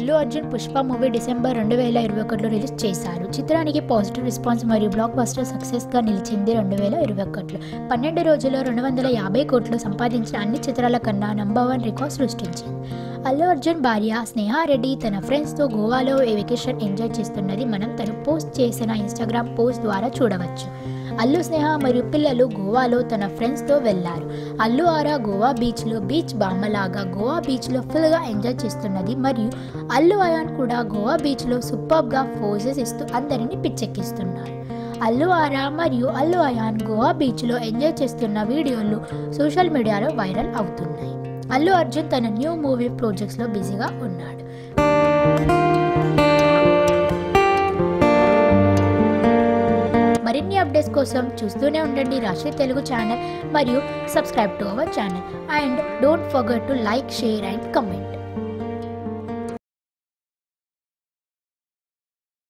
Allu Arjun Pushpa movie December 2021లో release చేశారు. చిత్రానికి పాజిటివ్ రెస్పాన్స్ మరియు బ్లాక్ బస్టర్ సక్సెస్గా నిలిచింది. 2021లో 12 రోజుల్లో 250 కోట్లు సంపాదించిన అన్ని చిత్రాల కన్నా నంబర్ 1 రికార్డ్ సృష్టించింది. అల్లు అర్జున్ భార్య స్నేహారెడ్డి తన ఫ్రెండ్స్తో గోవాలో వెకేషన్ ఎంజాయ్ చేస్తున్నది మనం తను పోస్ట్ చేసిన ఇన్స్టాగ్రామ్ పోస్ట్ ద్వారా చూడవచ్చు. అల్లు స్నేహ మరియు పిల్లలు గోవాలో తన ఫ్రెండ్స్తో వెళ్లారు. అల్లు ఆరా గోవా బీచ్లో బీచ్ బామ్మలాగా గోవా బీచ్లో ఫుల్గా ఎంజాయ్ చేస్తున్నది మరియు అల్లు అయాన్ కూడా గోవా బీచ్లో సూపర్గా పోజెస్ ఇస్తూ అందరినీ పిచ్చెక్కిస్తున్నారు. అల్లు ఆరా మరియు అల్లు అయాన్ గోవా బీచ్లో ఎంజాయ్ చేస్తున్న వీడియోలు సోషల్ మీడియాలో వైరల్ అవుతున్నాయి. అల్లు అర్జున్ తన న్యూ మూవీ ప్రాజెక్ట్స్లో బిజీగా ఉన్నాడు. మరిన్ని అప్డేట్స్ కోసం చూస్తూనే ఉండండి రాశి తెలుగు ఛానల్ మరియు subscribe to our channel and don't forget to like, share and comment.